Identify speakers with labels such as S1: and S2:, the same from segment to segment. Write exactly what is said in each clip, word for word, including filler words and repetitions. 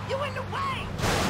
S1: You in the way!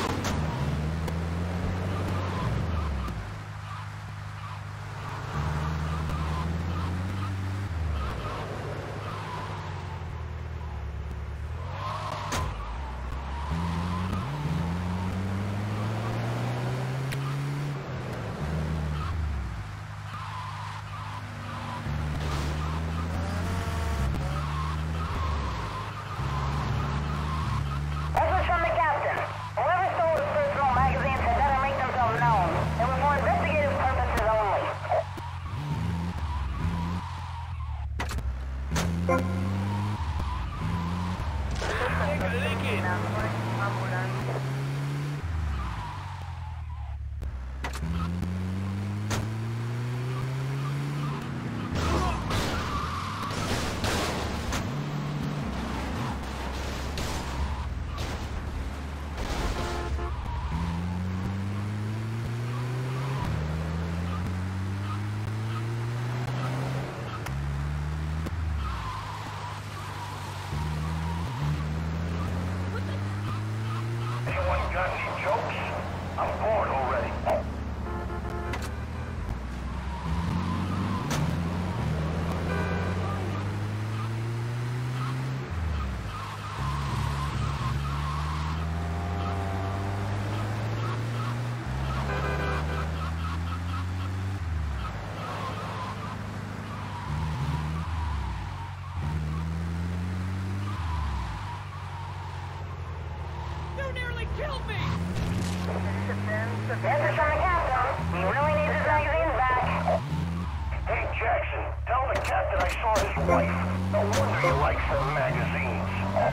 S2: Killed me!
S3: Answers from the captain. He really needs his magazines back.
S4: Hey, Jackson, tell the captain I saw his wife. No wonder he likes them magazines.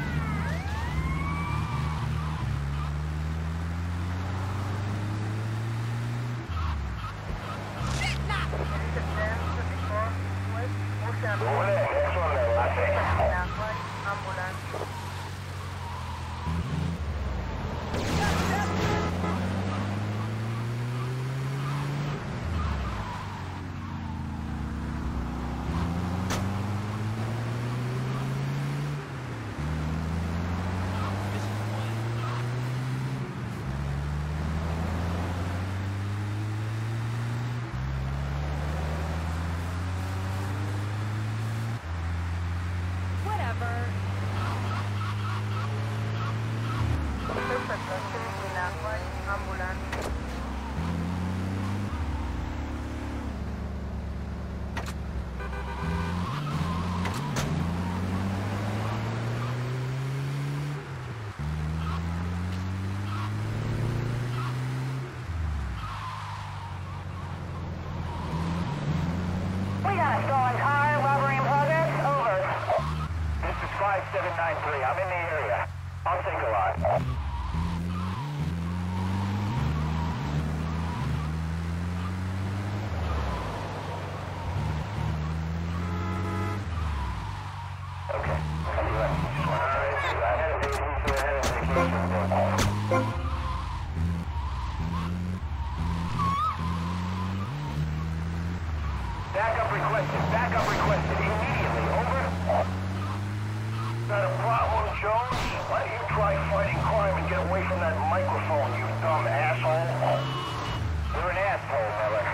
S4: Over there, next one there, I think.
S3: Ambulance.
S4: seven nine three, I'm in the area. I'll take a lot. Okay. Backup requested. Backup requested. Immediately. Over. Got a problem, Jones? Why don't you try fighting crime and get away from that microphone, you dumb asshole? You're an asshole, Miller.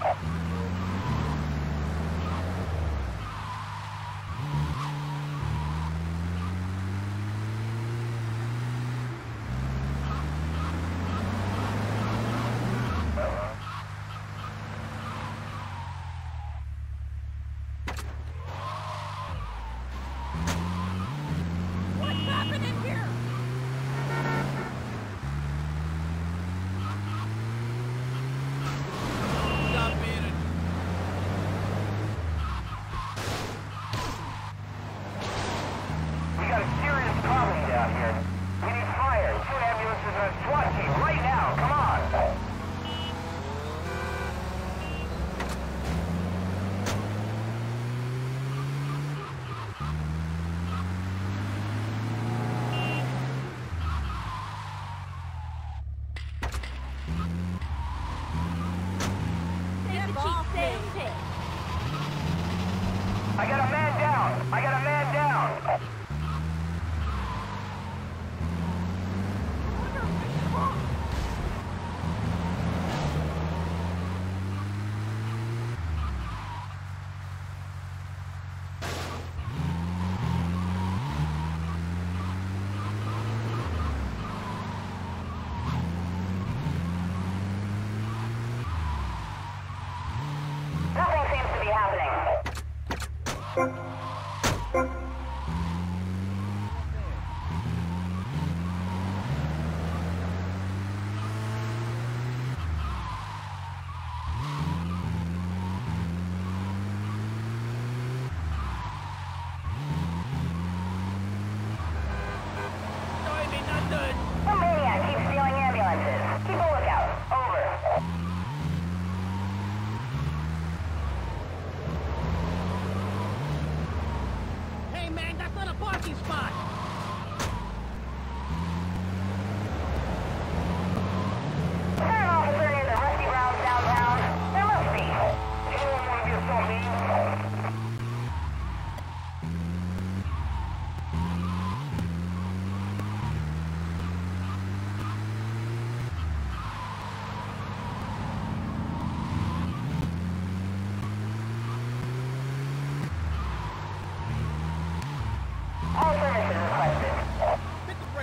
S4: I got a man down! I got a man down!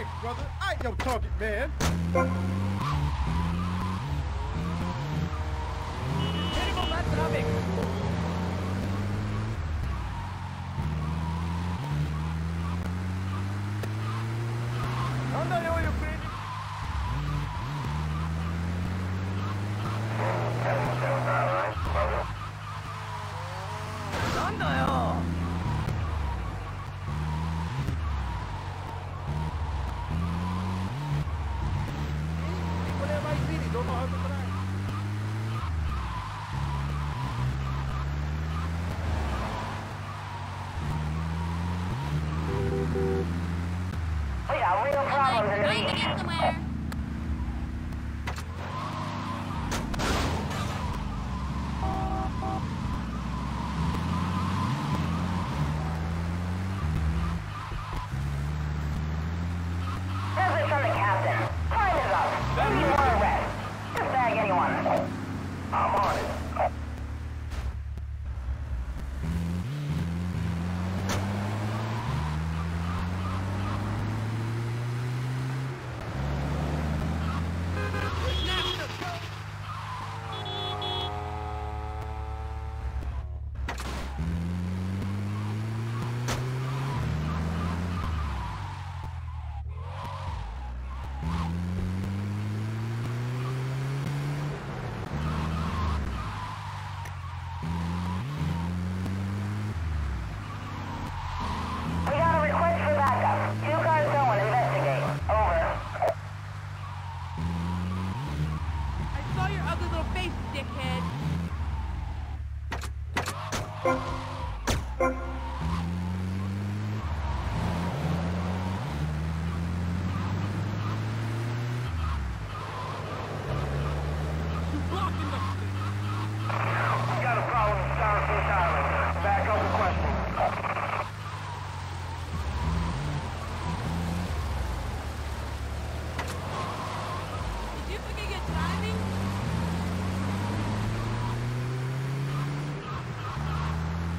S1: Thanks, brother. I ain't your target, man.
S2: Tenemos más traffic.
S1: Ándale, oye, Freddy.
S2: 난다요.
S1: Whatever I see, don't know how to drive.
S3: We got real problems in the
S5: Trying to
S3: beach.
S5: get somewhere.
S3: Message from the captain. Time is up. Maybe you want to rest. Just bag anyone.
S4: I'm on it.
S3: We got a request for backup. Two cars going. Investigate. Over.
S2: I saw your ugly little face, dickhead. You blocking the...
S4: We got a problem with Starfish Island. Back up requesting.
S2: Did you forget your timing?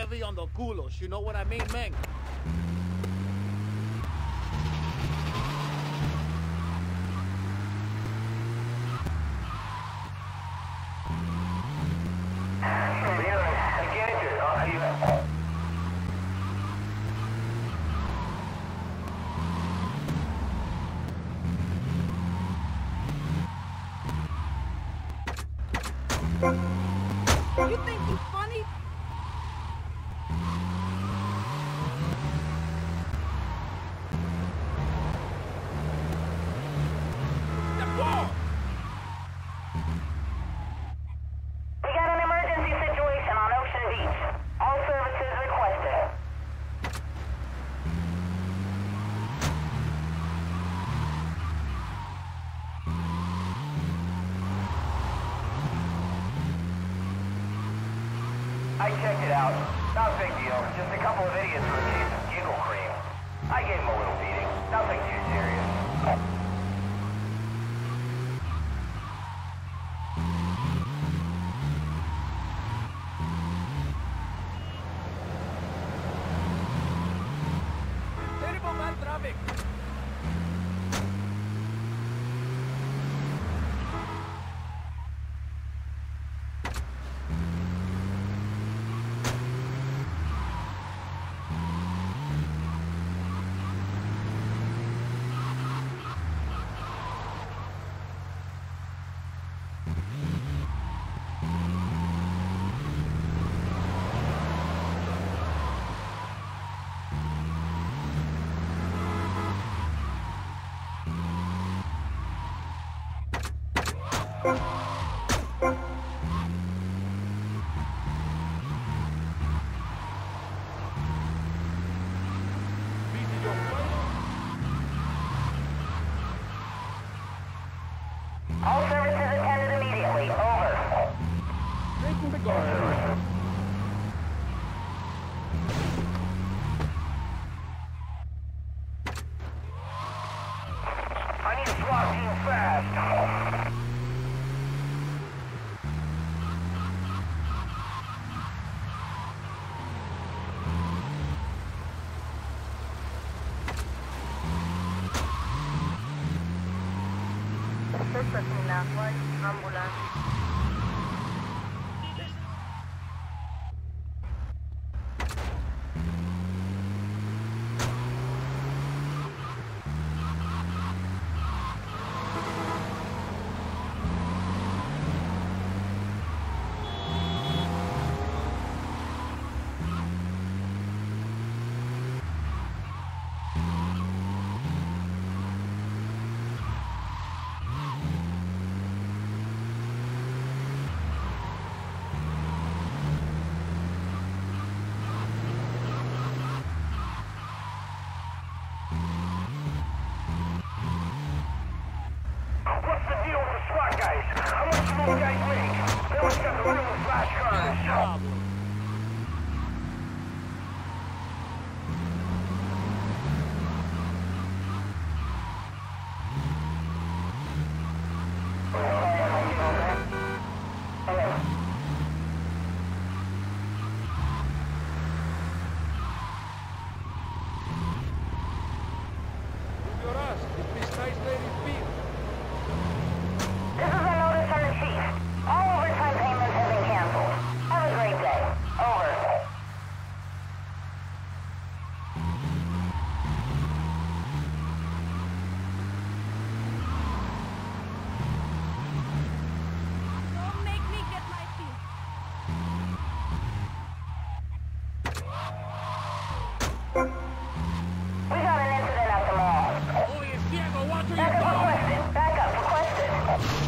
S5: heavy on the culos, you know what I mean, man?
S2: You think he's funny?
S5: The ball!
S3: We got an emergency situation on Ocean Beach. All services requested.
S4: I checked it out. Not a big deal. Just a couple of idiots with a case of giggle cream. I gave them a little beating. Nothing too serious.
S5: Terrible man traffic!
S3: All services attended immediately. Over.
S1: Making the guard.
S4: I need a SWAT team fast.
S3: Suspect in that one. Wambulance.
S4: What's the deal with the SWAT guys? How much do those guys make? They always got the real flash car on the show.
S1: Your ass, if this nice lady feel.
S3: This is a notice from the chief. All overtime payments have been canceled. Have a great day. Over.
S2: Don't make me get my teeth.
S3: We got an incident at the mall.
S5: Oye, ciego, what are you
S3: Backup
S5: doing?
S3: requested. Backup requested.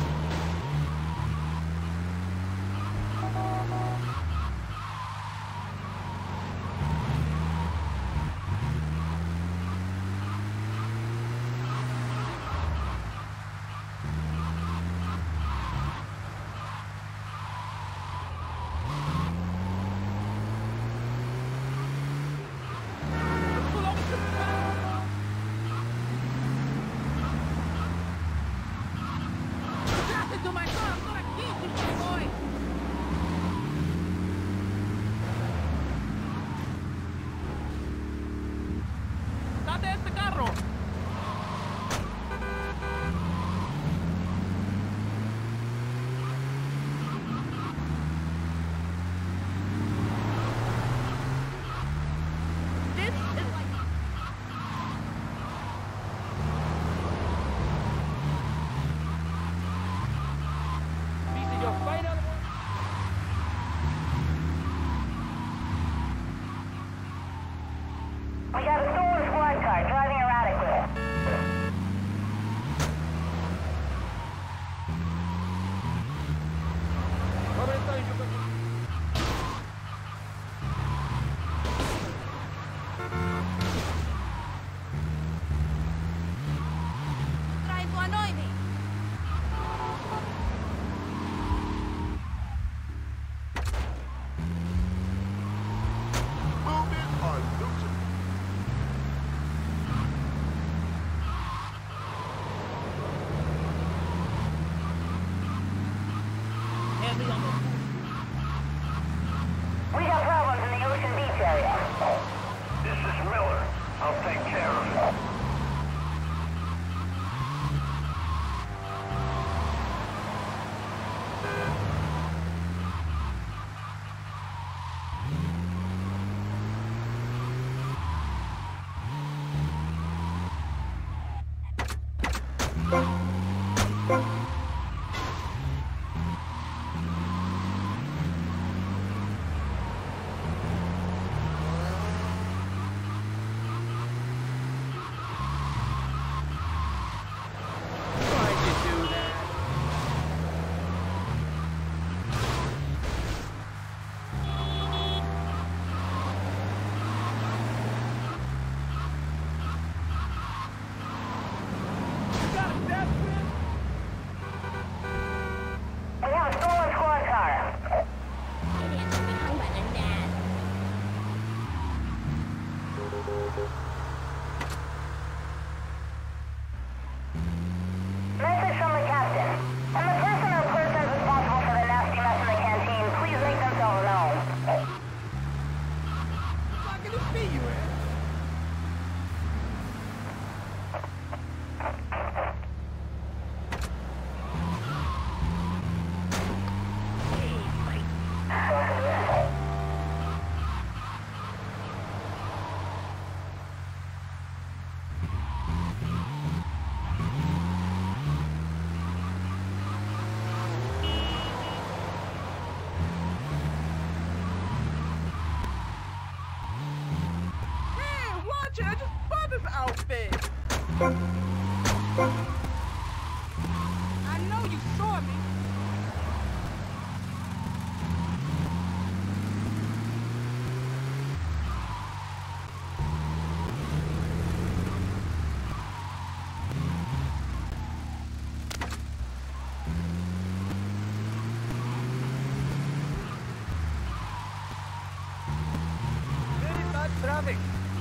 S2: watching. I just bought this outfit. I know you saw me.
S5: Traffic.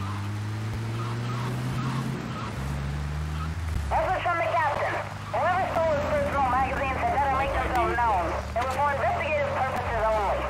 S3: Message from the captain. Whoever stole his personal magazines had better make themselves known. It was for investigative purposes only.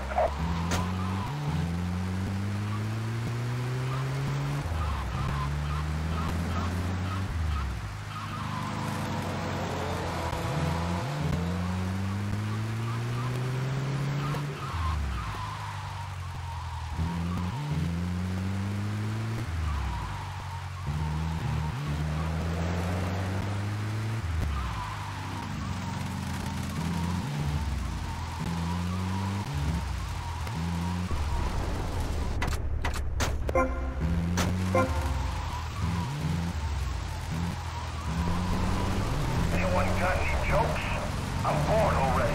S4: Anyone got any jokes? I'm bored already.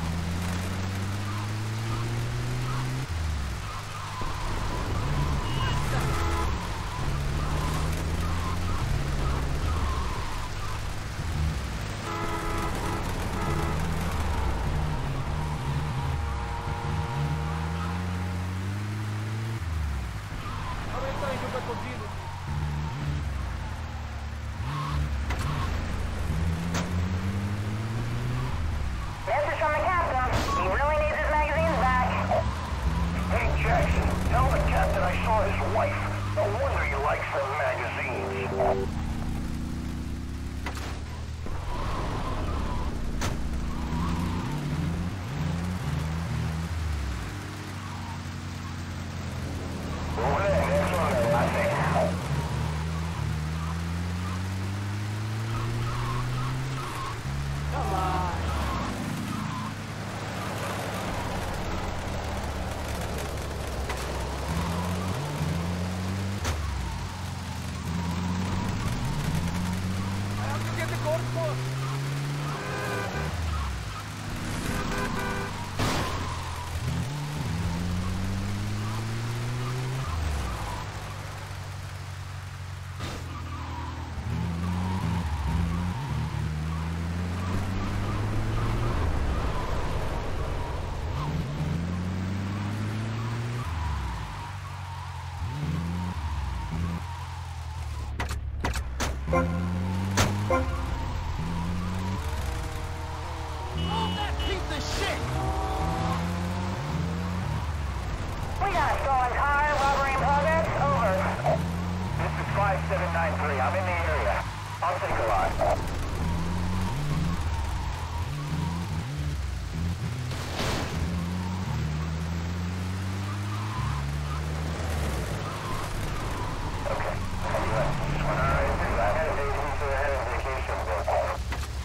S5: How many times you got to deal with me?
S3: Message from the captain. He really needs his magazines back.
S4: Hey, Jackson, tell the captain I saw his wife. No wonder he likes them magazines. Over there, next one, I think.
S2: Come on.
S5: I have to get the golf course. Oh, that piece of shit!
S3: We got a stolen car, robbery in progress. Over.
S4: This is five seven nine three. I'm in the area. I'll take a ride. Okay. Alright, I had a vacation, so I had a vacation booked.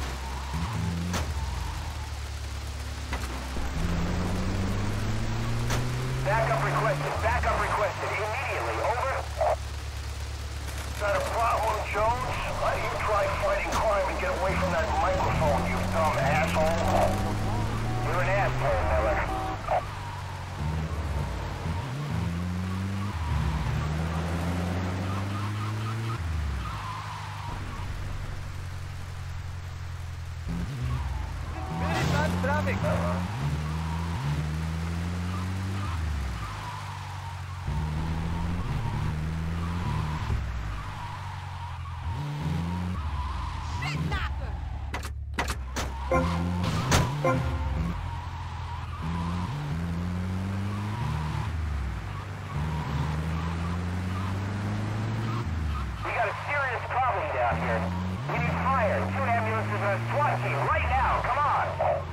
S4: Backup requested. Backup requested. Immediately. Over. Got a problem, Jones? Why don't you try fighting crime and get away from that microphone, you dumb asshole? You're an asshole, Miller.
S5: Very bad traffic.
S2: Shit knocker.
S4: We got a serious problem down here. We need fire, two ambulances and a SWAT team right now. Come on.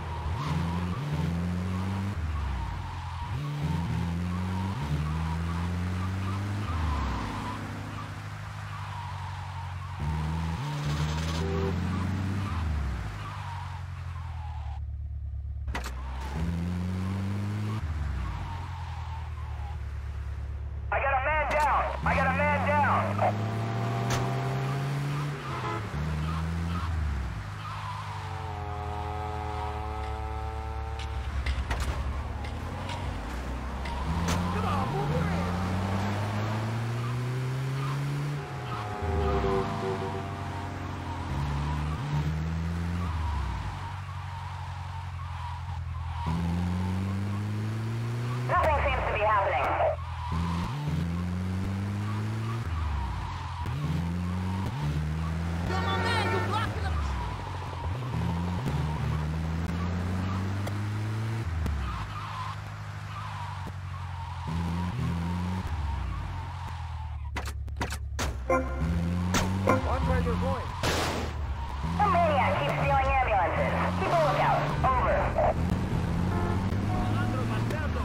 S4: I got a man down. I got a man down.
S3: Nothing seems to be happening.
S2: Yo, my man, you blocking the...
S5: Watch where you're going.
S3: Some maniac keeps stealing ambulances. Keep a lookout. Over.
S2: Alejandro Marcelo.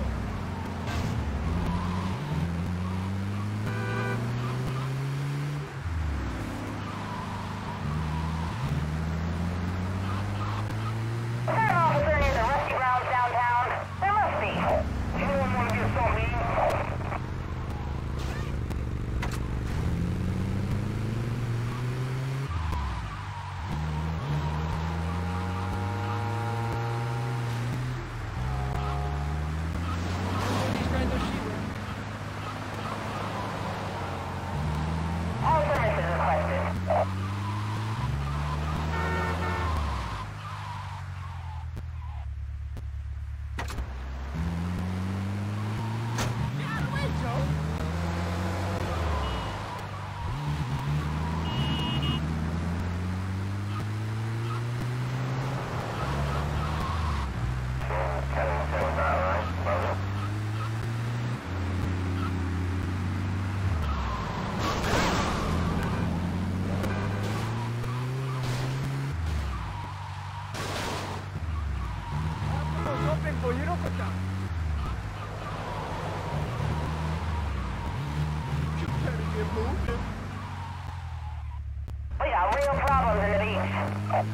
S3: Is there an officer near the Rusty Grounds downtown? There must be.
S4: Anyone want to get something to eat?
S3: All services requested.
S2: Get out of the way, Joe.
S5: It's open for you, don't down. You better get moving.
S3: We got real problems in the beach.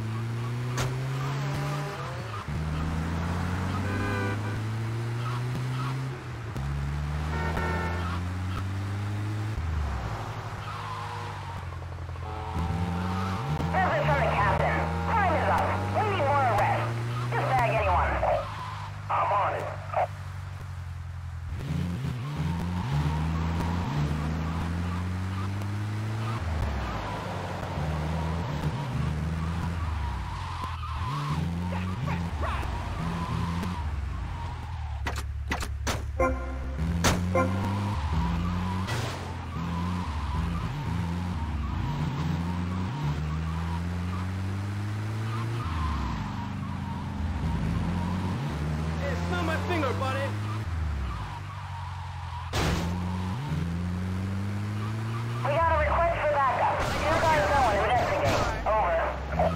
S3: Message from the captain. Time is up. We need more arrests. Just bag anyone.
S4: I'm on it.
S5: Hey, smell my finger, buddy.
S3: We got a request for backup. You guys go and investigate. Over.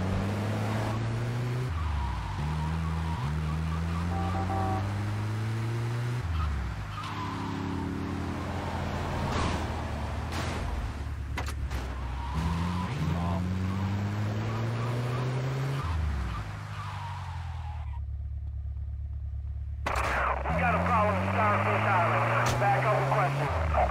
S4: We got a problem in Starfish Island. Back up requested.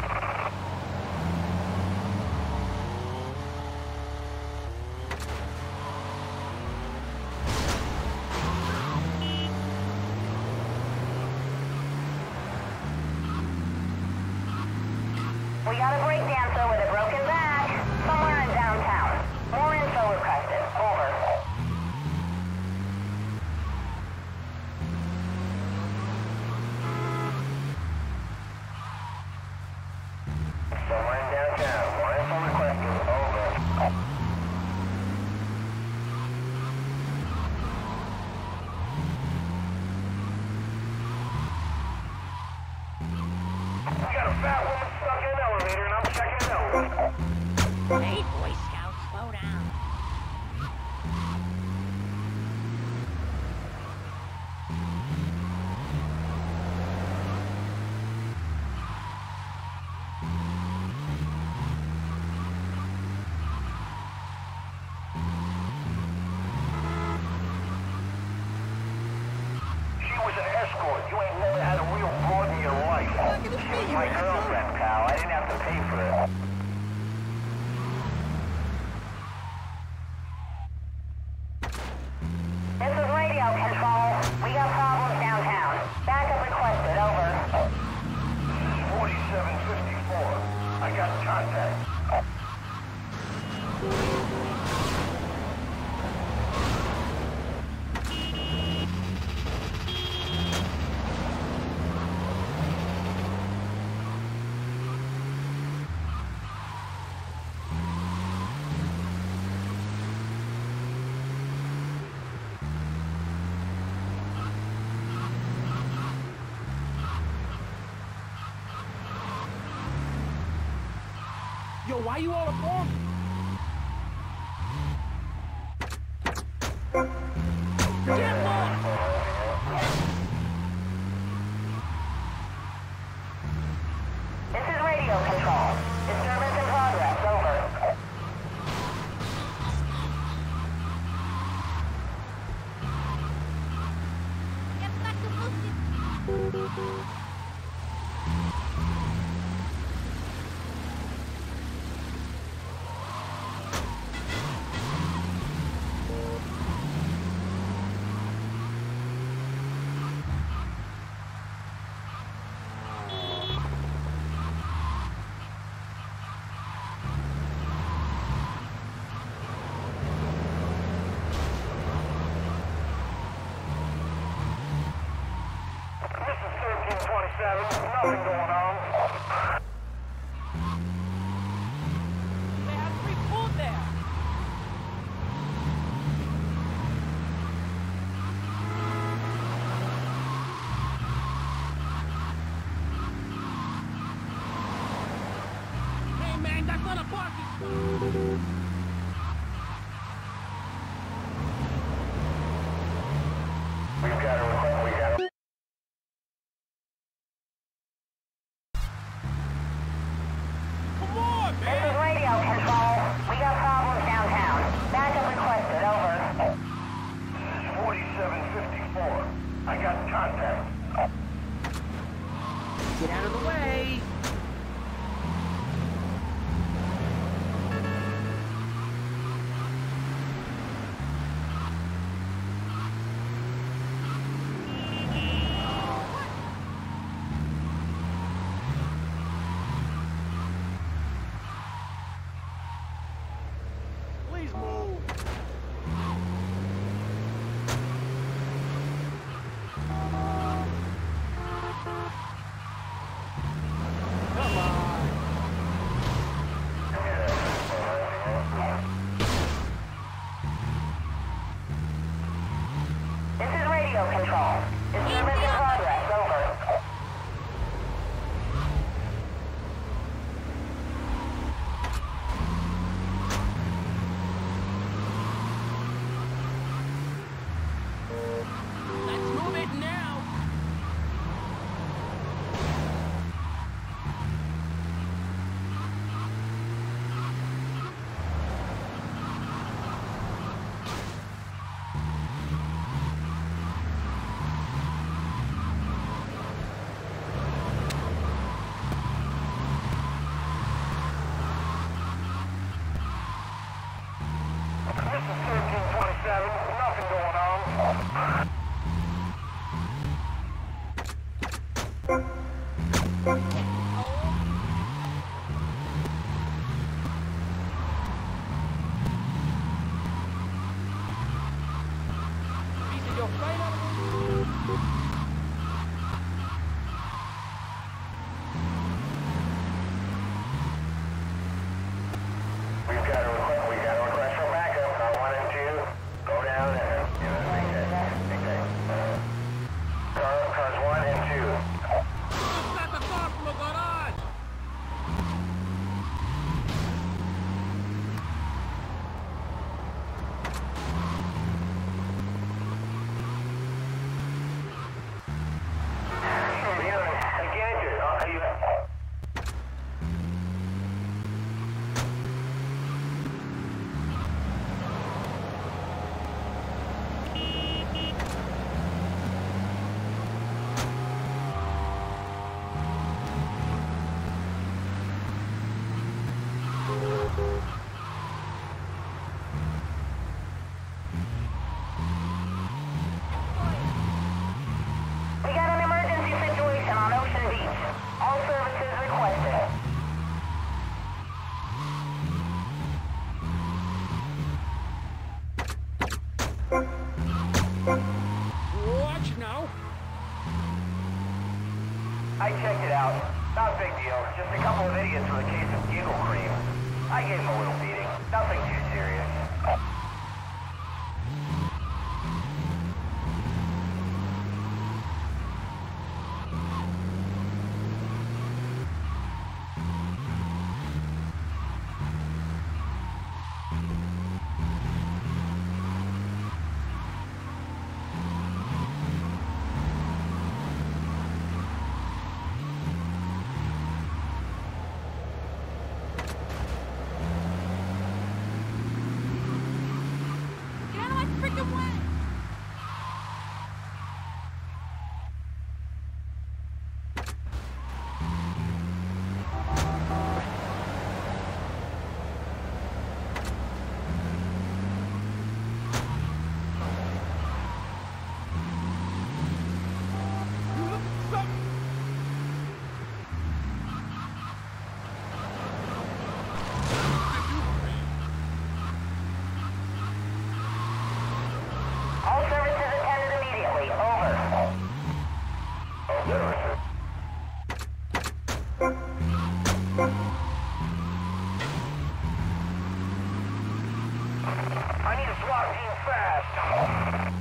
S3: We got a breakdancer with a broken back. Somewhere in downtown. More info requested. Over.
S4: Somewhere in downtown. More info requested. Over. We got a fat woman stuck in an elevator and I'm checking it out.
S2: Hey, Boy Scout, slow down.
S4: She was an escort. You ain't never had a real broad in your life.
S2: Look at the
S4: She was
S2: figure,
S4: my
S2: asshole.
S4: girlfriend, pal. I didn't have to pay for it.
S5: Yo, why you all up on me?
S2: Get lost!
S3: This is radio control. Disturbance in progress. Over.
S2: Get back to Lucy!
S4: Nothing going on.
S2: They have free food there! Hey man, that's not a parking spot!
S4: We've got a request. We got a...
S2: Come on,
S3: This
S2: man!
S3: is radio control. We got problems downtown. Backup requested. Over.
S4: This is forty-seven fifty-four. I got contact.
S5: Get out of the way. Please move. Come on.
S3: This is radio control. Disturbance in progress. Over.
S2: Let's move it now!
S4: This is thirteen twenty-seven. Nothing going on.
S5: Piece of your flight out.
S4: We've got a request. We got a request for backup. Car one and two. Go down there. Car, cars one and two.
S2: Just got the car from the garage!
S4: Again, are you?
S3: We got an emergency situation on Ocean Beach. All services requested.
S5: Watch now.
S4: I checked it out. Not a big deal. Just a couple of idiots with a case of giggle cream. I gave them a little beating. Nothing too serious. SWAT team fast.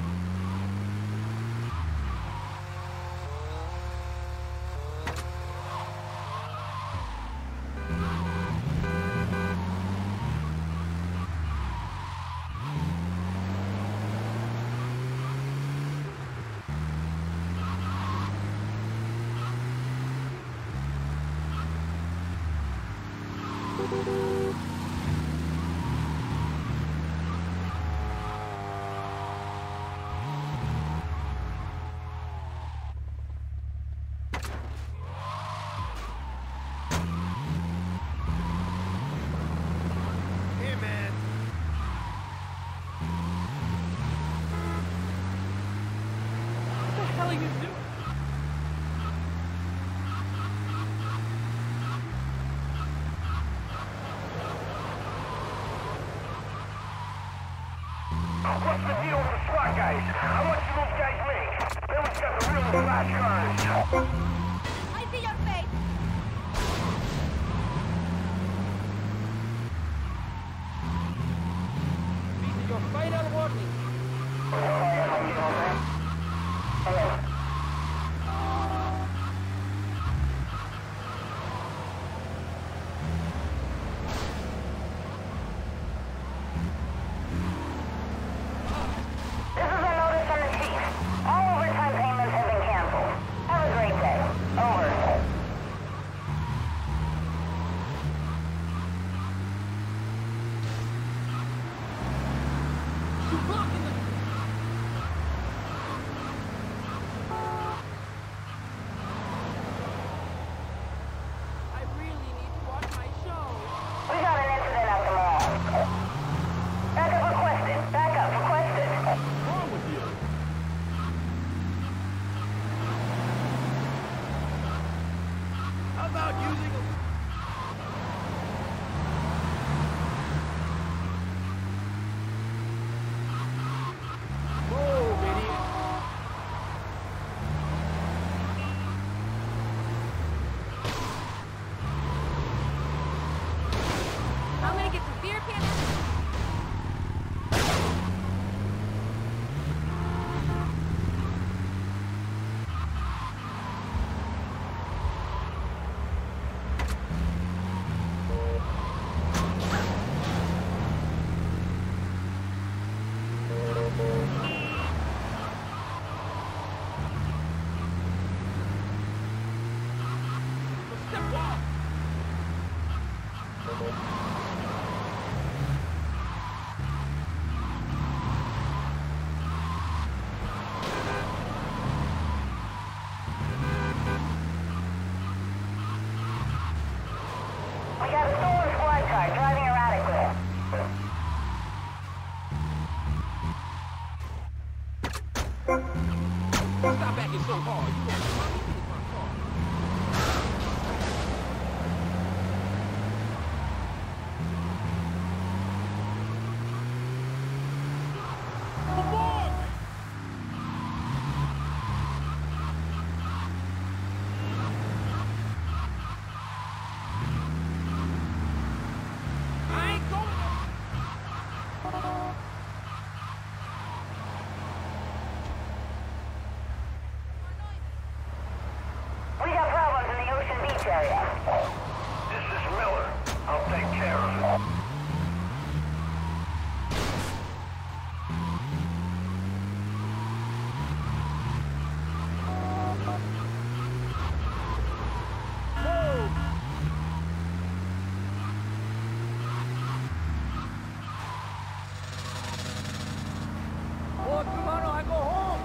S4: What's the deal with the SWAT guys? How much do those guys make? They always got the real flash cars.
S2: I see your face.
S5: This is your final warning. Stop acting so hard. You gonna run me with my car. Come on! I ain't going.
S3: Area.
S4: This is Miller. I'll take care of it.
S5: Oh, tomorrow I go home.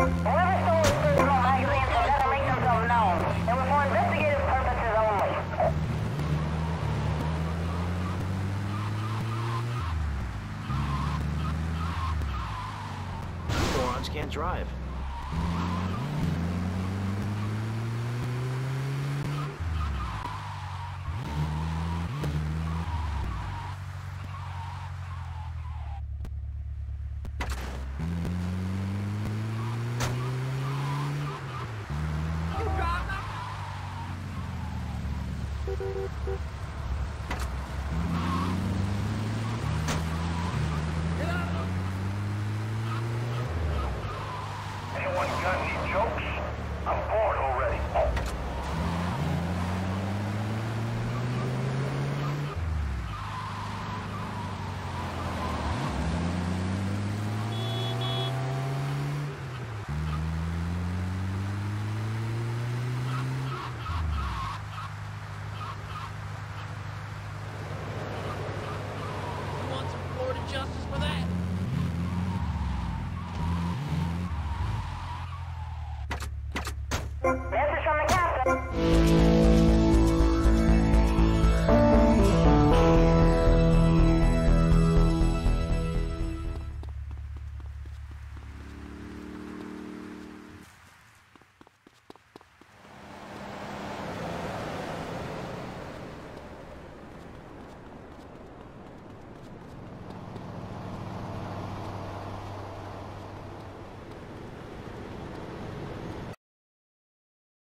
S3: Whoever stole his personal magazines had better make themselves known. It was for investigative purposes only.
S6: Morons can't drive.
S4: Anyone got any jokes? I'm bored already.
S5: You want some Florida justice for that?